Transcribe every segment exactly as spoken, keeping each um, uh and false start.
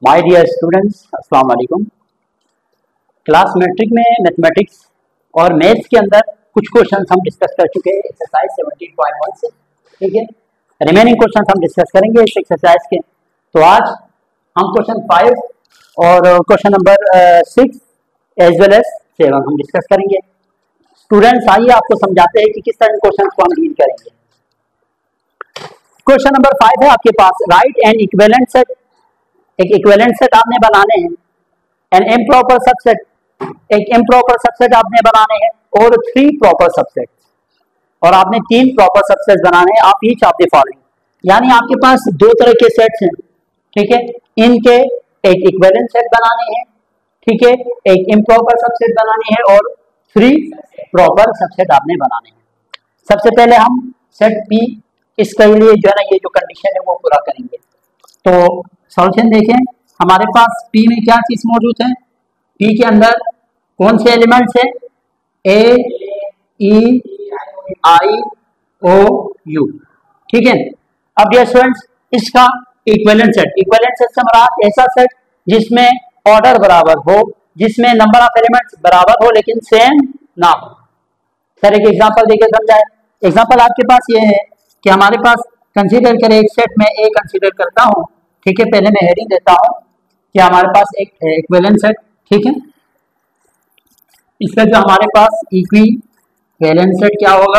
My dear students, अस्सलाम वालेकुम। Class matric में मैथमेटिक्स और मैथ्स के अंदर कुछ क्वेश्चन हम डिस्कस कर चुके हैं एक्सरसाइज सेवनटीन पॉइंट वन से। ठीक है, रिमेनिंग क्वेश्चन हम डिस्कस करेंगे इस एक्सरसाइज के। तो आज हम क्वेश्चन फाइव और question number six as well as seven हम डिस्कस करेंगे। स्टूडेंट्स, आइए आपको समझाते हैं कि किस तरह क्वेश्चन को हम डील करेंगे। क्वेश्चन नंबर फाइव है आपके पास, राइट एंड इक्विवेलेंट सेट। एक इक्विवेलेंट सेट आपने बनाने हैं, एन इम्प्रॉपर सबसेट, एक इम्प्रॉपर सबसेट आपने बनाने हैं और थ्री प्रॉपर सबसेट, और आपने तीन प्रॉपर सबसेट बनाने हैं। आप ईच ऑफ द फॉलोइंग, यानी आपके पास दो तरह के सेट्स हैं। ठीक है, इनके एक इक्विवेलेंट सेट बनाने हैं, ठीक है, एक इम्प्रॉपर सबसेट बनाने हैं और थ्री प्रॉपर सबसेट आपने बनाने हैं। सबसे पहले हम सेट पी, इसके लिए जो है ना ये जो कंडीशन है वो पूरा करेंगे। तो सॉल्यूशन देखें, हमारे पास P में क्या चीज मौजूद है। P के अंदर कौन से एलिमेंट्स है, A E I O you. ठीक है, अब डियर स्टूडेंट्स, इसका इक्विवेलेंट सेट, इक्विवेलेंट सेट से मुराद ऐसा सेट जिसमें ऑर्डर बराबर हो, जिसमें नंबर ऑफ एलिमेंट्स बराबर हो लेकिन सेम ना हो। सर एक एग्जांपल देके समझाए। एग्जांपल आपके पास ये है कि हमारे पास कंसीडर करें एक सेट में ए कंसीडर करता हूं। ठीक है, पहले मैं हेडिंग देता हूं कि हमारे पास एक इक्विवेलेंट सेट। ठीक है, इसका जो हमारे पास इक्विवेलेंट सेट क्या होगा,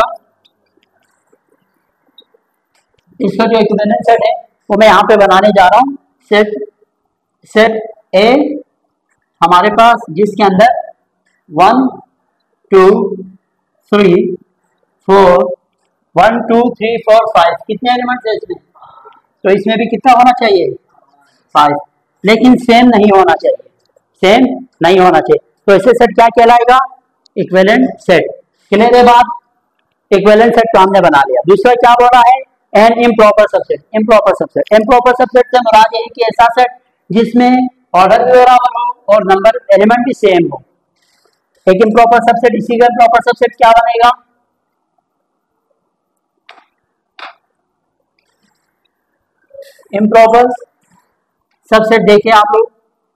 इसका जो इक्विवेलेंट सेट है वो मैं यहाँ पे बनाने जा रहा हूँ। सेट सेट ए हमारे पास जिसके अंदर one two three four one two three four five कितने एलिमेंट्स है इसमें, तो इसमें भी कितना होना चाहिए, फाइव, लेकिन सेम नहीं होना चाहिए, सेम नहीं होना चाहिए। तो ऐसे सेट क्या कहलाएगा, इक्विवेलेंट सेट। क्लियर है बात, इक्विवेलेंट सेट तो हमने बना लिया। दूसरा क्या बोला है, an improper subset. Improper subset, improper subset से मुराद है कि ऐसा सेट जिसमें ऑर्डर भी बराबर हो और नंबर एलिमेंट भी सेम हो। एक इम्प्रॉपर सबसेट, इसी का इम्प्रॉपर सबसेट क्या बनेगा, इम्प्रॉपर सबसेट। देखें आप लोग,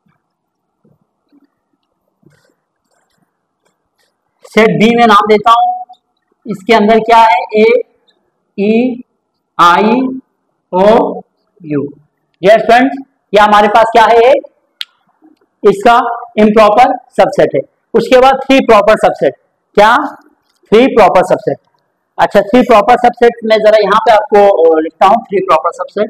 सेट बी में नाम देता हूं, इसके अंदर क्या है, A E I O U. Dear friends, ये हमारे पास क्या है, इसका इम्प्रॉपर सबसेट है। उसके बाद थ्री प्रॉपर सबसेट, क्या, थ्री प्रॉपर सबसेट। अच्छा, थ्री प्रॉपर सबसेट में जरा यहां पे आपको लिखता हूं, थ्री प्रॉपर सबसेट।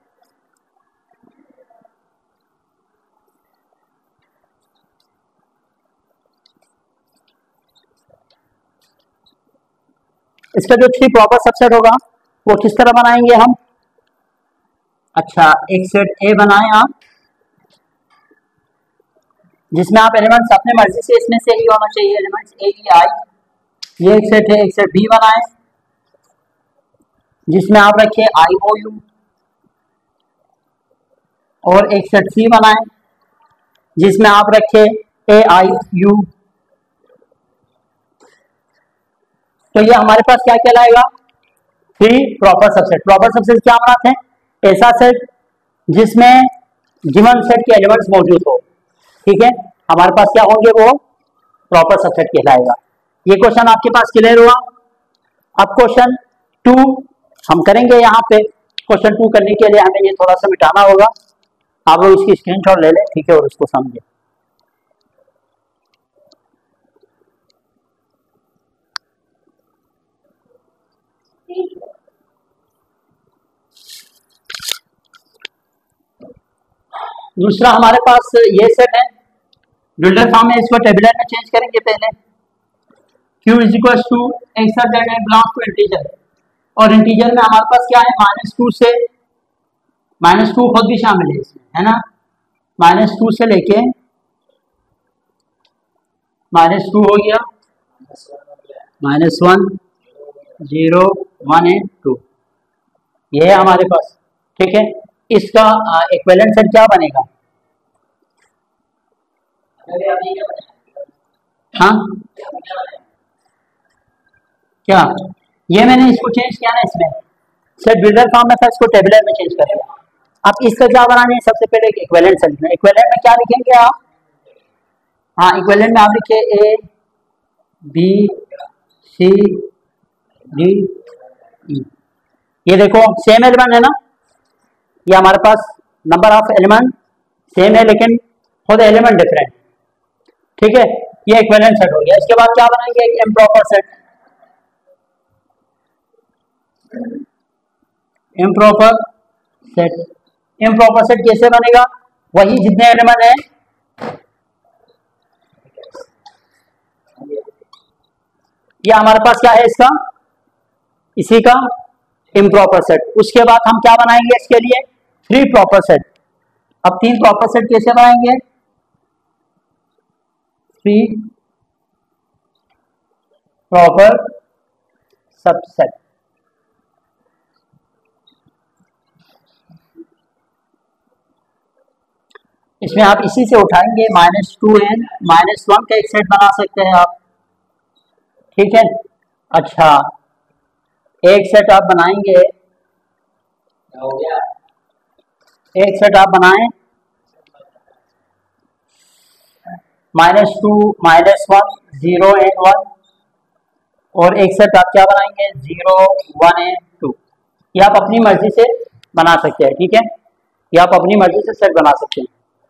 इसका जो थ्री प्रॉपर सबसेट होगा वो किस तरह बनाएंगे हम। अच्छा, एक सेट ए बनाएं आप, जिसमें आप एलिमेंट्स अपने मर्जी से, इसमें से ही होना चाहिए एलिमेंट्स ए ई आई। ये एक सेट है। एक सेट बी बनाएं जिसमें आप रखें आई ओ यू, और एक सेट सी बनाएं जिसमें आप रखें ए आई यू। तो ये हमारे पास क्या कहलाएगा, three proper subset. Proper subset क्या बनाते हैं, ऐसा सेट जिसमें गिवन सेट के एलिमेंट्स मौजूद हो। ठीक है, हमारे पास क्या होंगे, वो प्रॉपर सबसेट कहलाएगा। ये क्वेश्चन आपके पास क्लियर हुआ। अब क्वेश्चन टू हम करेंगे। यहाँ पे क्वेश्चन टू करने के लिए हमें ये थोड़ा सा मिटाना होगा। आप लोग इसकी स्क्रीनशॉट ले लें, ठीक है, और उसको समझें। दूसरा हमारे पास ये सेट है, बिल्डर फॉर्म में इसको टेबुलर में चेंज करेंगे। पहले Q इज इक्वल टू एक set that belongs to integer, और इंटीजर में हमारे पास क्या है, माइनस टू से, माइनस टू खुद भी शामिल है इसमें, है ना, माइनस टू से लेके माइनस टू हो गया, minus one, zero, one and two, ये है हमारे पास। ठीक है, इसका इक्विवेलेंट सेट क्या बनेगा, हाँ क्या, ये मैंने इसको चेंज किया ना, इसमें सेट बिल्डर फॉर्म में था, इसको टेबुलर में चेंज करेगा। अब इसका क्या बनाने हैं, सबसे पहले एक इक्विवेलेंट सेट लिखना है। इक्विवेलेंट में क्या लिखेंगे आप, हाँ इक्विवेलेंट में आप लिखे A B C D E. ये देखो सेम एलिमेंट है ना, ये हमारे पास नंबर ऑफ एलिमेंट सेम है लेकिन खुद एलिमेंट डिफरेंट, ठीक है। ये इक्विवेलेंट सेट हो गया। इसके बाद क्या बनाएंगे, एक improper set. Improper set, improper set कैसे बनेगा, वही जितने एलिमेंट है ये हमारे पास क्या है इसका, इसी का इम्प्रॉपर सेट। उसके बाद हम क्या बनाएंगे इसके लिए, थ्री प्रॉपर सेट। अब तीन प्रॉपर सेट कैसे बनाएंगे, थ्री प्रॉपर सबसेट। इसमें आप इसी से उठाएंगे minus two and minus one का एक सेट बना सकते हैं आप, ठीक है। अच्छा एक सेट आप बनाएंगे, हो गया एक सेट आप बनाएं minus two minus one zero and one, और एक सेट आप क्या बनाएंगे जीरो वन एन टू। ये आप अपनी मर्जी से बना सकते हैं, ठीक है, ये आप अपनी मर्जी से सेट बना सकते हैं।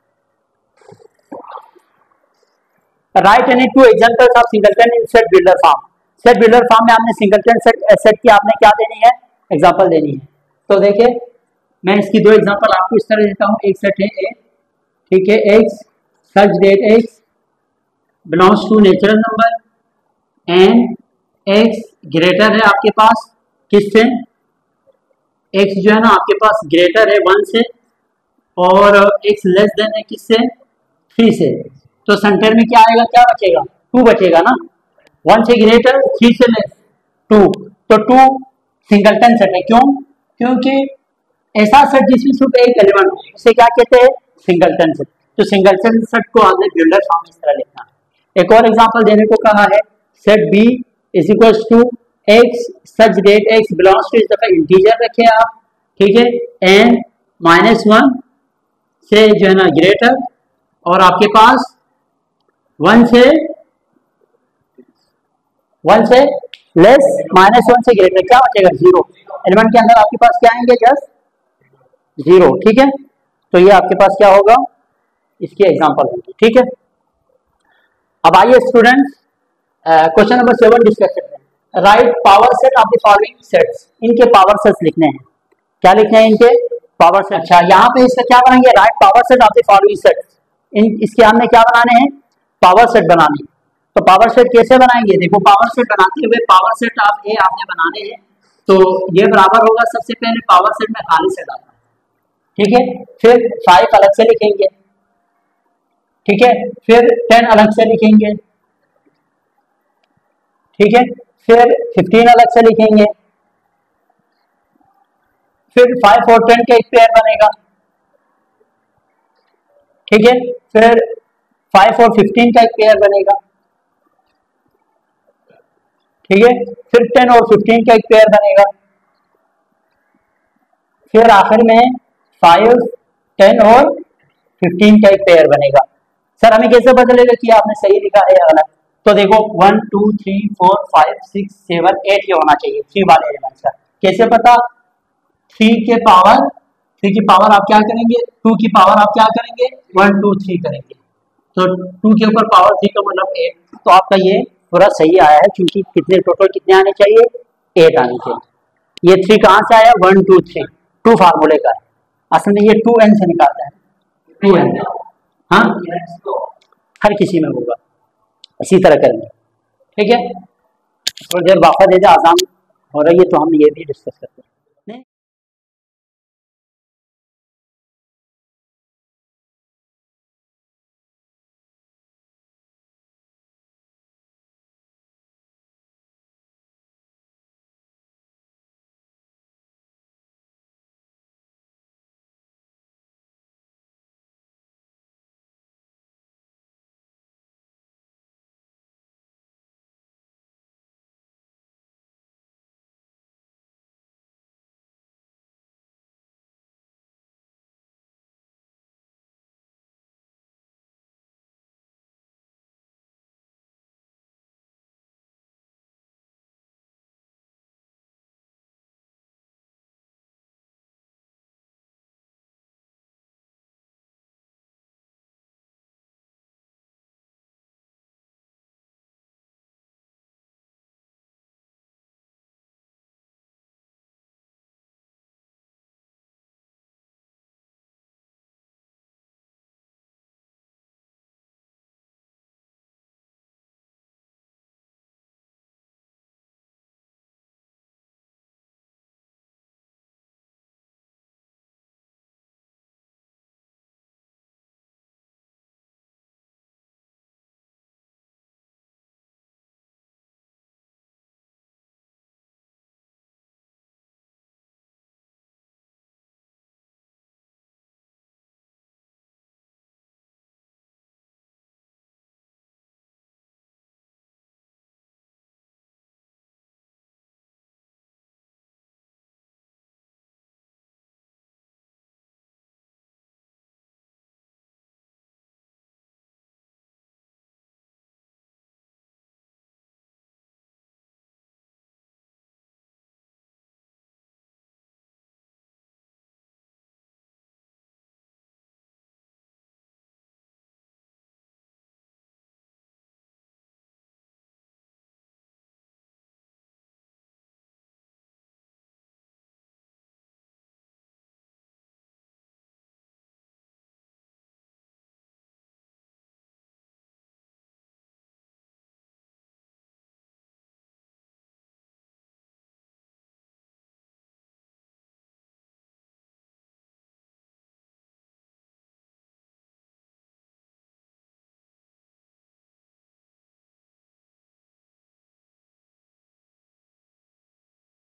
Right any two examples of singleton in set builder form. Set builder form में आपने सिंगलटन सेट सेट की आपने क्या देनी है, एग्जांपल देनी है। तो देखिए मैं इसकी दो एग्जांपल आपको इस तरह देता हूँ। एक सेट है ए, ठीक है, x such that x belongs to natural number and x greater है आपके पास किससे, एक्स जो है ना आपके पास ग्रेटर है वन से, और एक्स लेस देन है किससे, थ्री से। तो सेंटर में क्या आएगा, क्या बचेगा, टू बचेगा ना, वन से ग्रेटर थ्री से लेस टू। तो टू सिंगलटन सेट है, क्यों, क्योंकि ऐसा सेट जिसमें सिर्फ एक एलिमेंट हो उसे क्या कहते हैं, सिंगलटन सेट। तो सिंगलटन सेट को आपने बिल्डर फॉर्म इस तरह लिखना है। एक और एग्जांपल देने को कहा है, set B is equal to x such that x belongs to, इस दफा इंटीजर रखे आप, ठीक है, एन माइनस वन से जो है ना ग्रेटर, और आपके पास वन से वन से लेस माइनस वन से ग्रेटर, क्या बचेगा जीरो। एलिमेंट के अंदर आपके पास क्या आएंगे, जस्ट जीरो, ठीक है। तो ये आपके पास क्या होगा, इसकी एग्जांपल होगी, ठीक है। अब आइए students question number seven discuss करते हैं। Right power set of the following sets, इनके पावर सेट्स लिखने हैं। क्या लिखने हैं, इनके पावर सेट। अच्छा यहाँ पे इसका क्या बनाएंगे, right power set of the following sets. इन इसके हमने क्या बनाने हैं, पावर सेट बनाने। तो पावर सेट कैसे बनाएंगे, देखो पावर सेट बनाते हुए पावर सेट ऑफ ए आपने बनाने हैं। तो ये बराबर होगा, सबसे पहले पावर सेट में खाली सेट आता है, ठीक है, फिर फाइव अलग से लिखेंगे, ठीक है, फिर टेन अलग से लिखेंगे, ठीक है, फिर फिफ्टीन अलग से लिखेंगे, फिर फाइव और टेन का एक पेयर बनेगा, ठीक है, फिर फाइव और फिफ्टीन का एक पेयर बनेगा, ठीक है, फिर टेन और फिफ्टीन का एक पेयर बनेगा, फिर आखिर में फाइव टेन और फिफ्टीन का एक पेयर बनेगा। सर हमें कैसे पता चलेगा कि आपने सही लिखा है या गलत, तो देखो one two three four five six seven eight ये होना चाहिए थ्री वाले एलिमेंट्स का। कैसे पता, थ्री के पावर थ्री की पावर आप क्या करेंगे, टू की पावर आप क्या करेंगे, वन टू थ्री करेंगे, तो टू के ऊपर पावर थ्री का मतलब एट। तो आपका ये पूरा सही आया है, क्योंकि कितने टोटल कितने आने चाहिए, एट आने चाहिए। ये थ्री कहाँ से आया, वन टू थ्री, टू फार्मूले का है, असल में ये टू एन से निकालता है, टू एन, हाँ हर किसी में होगा, इसी तरह करेंगे, ठीक है। थोड़ी देर वापस दे दे, आसान हो रही है तो हम ये भी डिस्कस करते हैं।